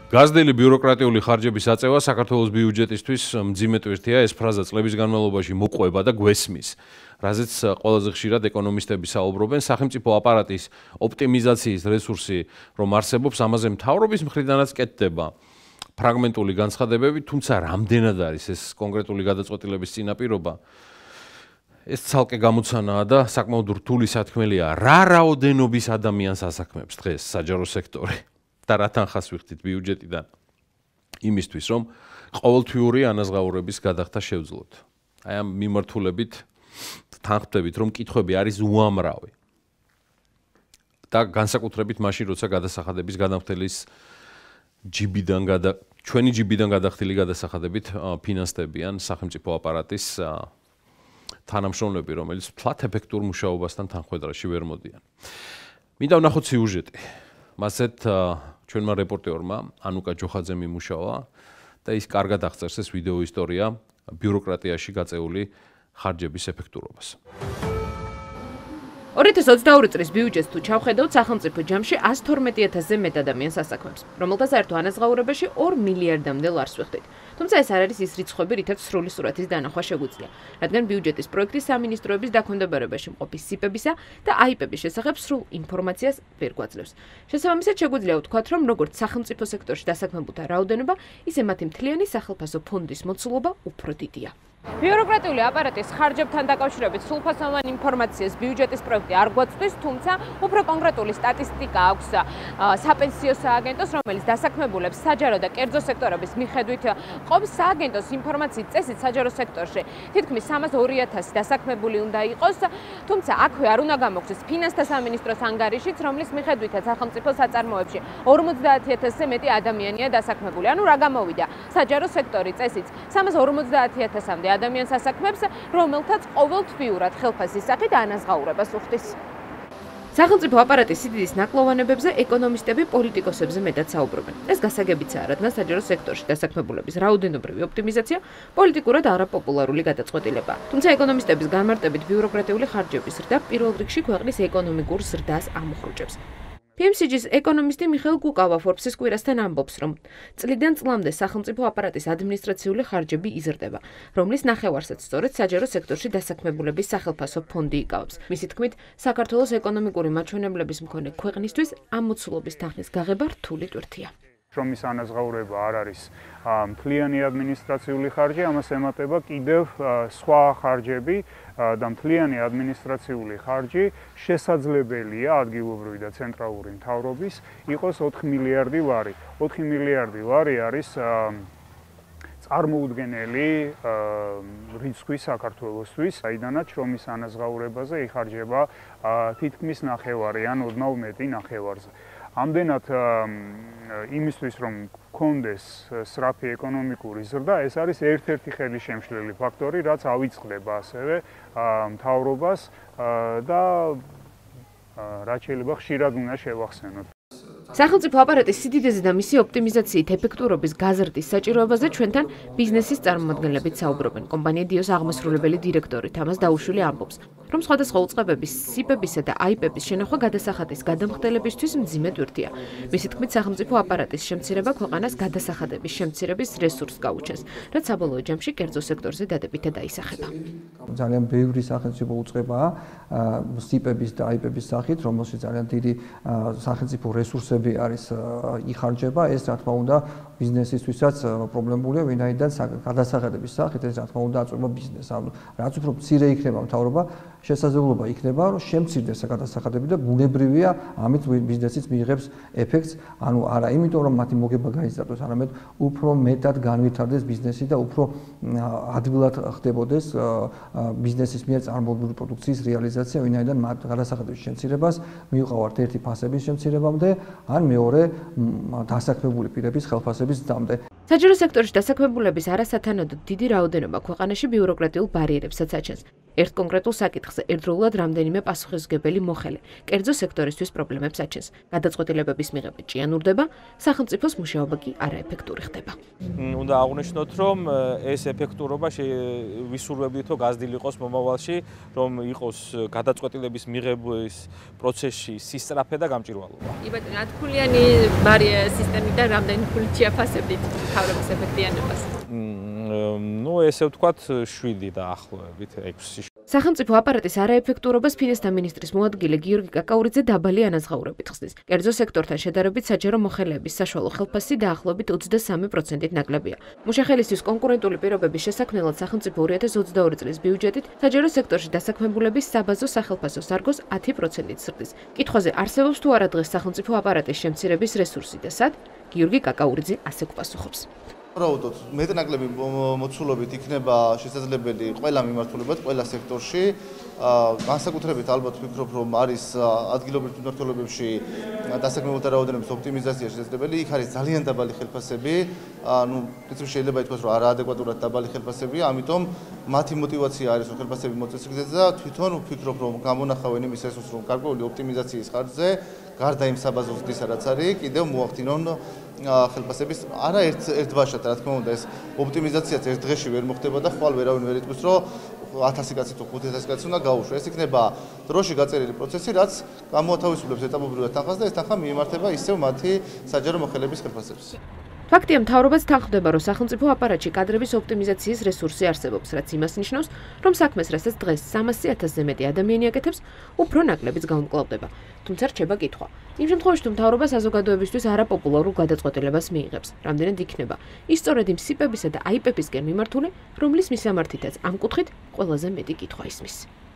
გაზრდილი ბიუროკრატიული ხარჯების აწევა საქართველოს ბიუჯეტისთვის მძიმე ტვირთია, ეს ფრაზა წლების განმავლობაში მოგვყვება და გვესმის. რაზეც ყველაზე ხშირად ეკონომისტები საუბრობენ, სახელწმიფო აპარატის ოპტიმიზაციის რესურსი რომ არსებობს, ამაზე მთავრობის მხრიდანაც კეთდება. ფრაგმენტული განცხადებები, თუმცა რამდენად არის ეს კონკრეტული გადაწყვეტილების წინაპირობა, ეს ცალკე გამოცანაა და საკმაოდ რთული სათქმელია, რა რაოდენობის ადამიანს ასაქმებს დღეს საჯარო სექტორი. და რა თანხას ვიხდით ბიუჯეტიდან იმისთვის, რომ ყოველთვიური ანაზღაურების გადახდა შევძლოთ. აი ამ მიმართულებით თანხმდებით, რომ კითხვები არის უამრავი. და განსაკუთრებით მაშინ, როცა გადასახადების გადამხდელის ჩვენი ჯიბიდან გადახდილი გადასახადებით ფინანსდებიან სახელმწიფო აპარატის თანამშრომლები, რომელიც ფლათ ეფექტურ მუშაობასთან თანხმდრაში ვერ მოდიან. მინდა ვნახოთ სიუჟეტი. მასეთ ჩვენმა რეპორტერმა ანუკა ჯოხაძემ იმუშავა და ის კარგად აღწერს ეს ვიდეო ისტორია ბიუროკრატიაში გაწეული ხარჯების ეფექტურობას. 2022 წლის ბიუჯეტს თუ ჩავხედავთ, სახელმწიფო ჯამში 112,000-ზე მეტ ადამიანს ასაქმებს, რომელთა საერთო ანაზღაურებაში 2 მილიარდამდე ლარს ვიხდით. თუმცა ეს არ არის ის რიცხვები, რითაც სრული სურათის დანახვა შეგვიძლია, რადგან ბიუჯეტის პროექტი სამინისტროების დაქვემდებარებაში მყოფი სიპებისა და აიპების შესახებ სრულ ინფორმაციას ვერ გვაძლევს. შესაბამისად, შეგვიძლია ვთქვათ, რომ როგორც სახელმწიფო სექტორში დასაქმებულთა რაოდენობა, ისე მათი მთლიანი სახელმწიფო ფონდის მოცულობა უფრო დიდია. ბიუროკრატიული აპარატის ხარჯებთან დაკავშირებით სრულფასოვანი ინფორმაციას ბიუჯეტის პროექტი არ გვაწვდის, თუმცა უფრო კონკრეტული სტატისტიკა აქვს საპენსიო სააგენტოს, რომელიც დასაქმებულებს საჯარო და კერძო სექტორების მიხედვით ყოფს. სააგენტოს ინფორმაციის წესით საჯარო სექტორში თითქმის 302,000 დასაქმებული უნდა იყოს, თუმცა აქვე არ უნდა გამოგვცეს ფინანსთა სამინისტროს ანგარიშიც, რომლის მიხედვითაც სახელმწიფო საწარმოებში 50,000-ზე მეტი ადამიანია დასაქმებული. ანუ რა გამოვიდა? საჯარო სექტორი წესით 350,000-მდე ადამიანს ასაქმებს, რომელთაც ყოველთვიურად ხელფასის სახით ანაზღაურებას უხდის. სახელმწიფო აპარატის სიდიდის ნაკლოვანებებზე ეკონომისტები პოლიტიკოსებზე მეტად საუბრობენ. ეს გასაგებიცაა, რადგან საჯარო სექტორში დასაქმებულების რაოდენობრივი ოპტიმიზაცია პოლიტიკურად არაპოპულარული გადაწყვეტილებაა. თუმცა ეკონომისტების განმარტებით ბიუროკრატიული ხარჯების ზრდა პირველ რიგში ქვეყნის ეკონომიკურ ზრდას ამოხრუჭებს. PMCG-ის ეკონომისტი მიხეილ გუკავა Forbes-ის კვირასთან ამბობს, რომ წლიდან წლამდე სახელმწიფო აპარატის ადმინისტრაციული ხარჯები იზრდება, რომლის ნახევარსაც სწორედ საჯარო სექტორში დასაქმებულების სახელფასო ფონდი იკავებს. მისი თქმით, საქართველოს ეკონომიკური მაჩვენებლების მქონე ქვეყნისთვის ამ მოცულობის თანხის გაღება რთული ტვირთია. რომ ის ანაზღაურება არ არის მთლიანი ადმინისტრაციული ხარჯი, ამას ემატება კიდევ სხვა ხარჯები და მთლიანი ადმინისტრაციული ხარჯი შესაძლებელია ადგილობრივი და ცენტრალური მთავრობის იყოს 4 მილიარდი ლარი. 4 მილიარდი ლარი არის წარმოუდგენელი რიცხვი საქართველოსთვის, საიდანაც შრომის ანაზღაურებაზე იხარჯება თითქმის ნახევარი ან ოდნავ მეტი ნახევარზე. ამდენად იმისთვის, რომ გქონდეს სწრაფი ეკონომიკური ზრდა, ეს არის ერთ-ერთი ხელისშემშლელი ფაქტორი, რაც ავიწყდება ასევე მთავრობას და რაც შეიძლება ხშირად უნდა შევახსენოთ. სახელმწიფო აპარატის სიდიდეზე და მისი ოპტიმიზაციით ეფექტურობის გაზრდის საჭიროებაზე ჩვენთან ბიზნესის წარმომადგენლებიც საუბრობენ. კომპანია დიოს აღმასრულებელი დირექტორი თამას დაუშვილი ამბობს, რომ სხვადასხვა უწყებების, სიპებისა და აიპების შენახვა გადასახადის გადამხდელებისთვის მძიმე ტვირთია. მისი თქმით, სახელმწიფო აპარატის შემცირება ქვეყანას გადასახადების შემცირების რესურსს გაუჩენს, რაც საბოლოო ჯამში კერძო სექტორზე დადებითად აისახება. ძალიან ბევრი სახელმწიფო უწყებაა სიპების და აიპების სახით, რომელშიც ძალიან დიდი სახელმწიფო რესურსები არის იხარჯება, ეს რა თქმა უნდა ბიზნესისთვისაც პრობლემულია, ვინაიდან გადასახადების სახით ეს რა თქმა უნდა აწვება ბიზნესს. ანუ რაც უფრო მცირე იქნება მთავრობა, შესაძლებლობა იქნება, რომ შემცირდეს გადასახადები და ბუნებრივია, ამით ბიზნესიც მიიღებს ეფექტს, ანუ არა იმიტომ, რომ მათი მოგება გაიზარდოს, არამედ უფრო მეტად განვითარდეს ბიზნესი და უფრო ადვილად ხდებოდეს ბიზნესის მიერ წარმოებული პროდუქციის რეალიზაცია, ვინაიდან მათ გადასახადების შემცირებას მიუყავართ ერთი ფასების შემცირებამდე, ან მეორე დასაქმებული პირების ხელფასების ზრდამდე. საჯარო სექტორში დასაქმებულების არასათანადოდ დიდი რაოდენობა ქვეყანაში ბიუროკრატიულ ბარიერებსაც აჩენს. ერთ კონკრეტულ საკითხზე ერთდროულად რამდენიმე პასუხისმგებელი მოხელე კერძო სექტორისთვის პრობლემებს აჩენს. გადაწყვეტილებების მიღება ჭიანურდება, სახელმწიფოს მუშაობა კი არაეფექტური ხდება. უნდა აღვნიშნოთ, რომ ეს ეფექტურობა ვისურვებდითო გაზრდილი იყოს მომავალში, რომ იყოს გადაწყვეტილების მიღების პროცესში სისწრაფე და გამჭვირვალობა. კი ბატონო, 10 ქულიანი ბარიერ სისტემიდან რამდენი ფულით შეაფასებდით მთავრობის ეფექტიანობას? ესე ვთქვათ 7 დაახლოებით 6. სახელმწიფო აპარატის არაეფექტურობას ფინანსთა მინისტრის მოადგილე გიორგი კაკაურიძე დაბალი ანაზღაურებით ხსნის. კერძო სექტორთან შედარებით საჯარო მოხელეების საშუალო ხელფასი დაახლოებით 23%-ით ნაკლებია. მუშახელისთვის კონკურენტული პირობების შესაქმნელად სახელმწიფო 2022 წლის ბიუჯეტით საჯარო სექტორში დასაქმებულების საბაზო სახელფასო სარგოს 10%-ით ზრდის. კითხვაზე არსებობს თუ არა დღეს სახელმწიფო აპარატის შემცირების რესურსი და სად? გიორგი კაკაურიძე ასე გვპასუხობს. ვარაუდობთ, მეტნაკლები მოცულობით იქნება შესაძლებელი ყველა მიმართულებად, ყველა სექტორში. განსაკუთრებით ალბათ ვფიქრობ, რომ არის ადგილობრივ მიმართულებებში დასაქმებულთა რაოდენობის ოპტიმიზაცია შესაძლებელი. იქ არის ძალიან დაბალი ხელფასები. პრინციპში შეიძლება ითქვას, რომ არაადეკვატურად დაბალი ხელფასებია, ამიტომ მათი мотиваცია არის, რომ ხელფასები მოწესრიგდეს და თვითონ ვფიქრობ, რომ გამონახავენ იმის რესურსს, რომ გარკვეული ოპტიმიზაციის ხარჯზე გარდა იმ საბაზო ზრდისა, რაც არის, კიდევ მოახდინონ ხელფასების არა ერთბაშად, რა თქმა უნდა, ეს ოპტიმიზაციაც ერთ დღეში ვერ მოხდება და ხვალ ვერავინ ვერ იტყვის, რომ 1000 კაცი თუ 5000 კაცი უნდა გაუშვეს. ეს იქნება დროში გაწერილი პროცესი, რაც გამოათავისუფლებს ეტაპობრივად თანხას და ეს თანხა მიემართება ისევ მათი საჯარო მოხელეების ხელფასებს. ფაქტია, მთავრობაც თანხმდება, რომ სახელმწიფო აპარატში კადრების ოპტიმიზაციის რესურსი არსებობს, რაც იმას ნიშნავს, რომ საქმეს, რასაც დღეს 300,000-ზე მეტი ადამიანი აკეთებს, უფრო ნაკლებიც გაუმკლავდება. თუმცა რჩება კითხვა. იმ შემთხვევაში, თუ მთავრობა საზოგადოებისთვის არაპოპულარულ გადაწყვეტილებას მიიღებს, რამდენად იქნება ის სწორედ იმ სიპებისა და აიპებისკენ მიმართული, რომლის მისამართითაც ამ კუთხით ყველაზე მეტი კითხვა ისმის.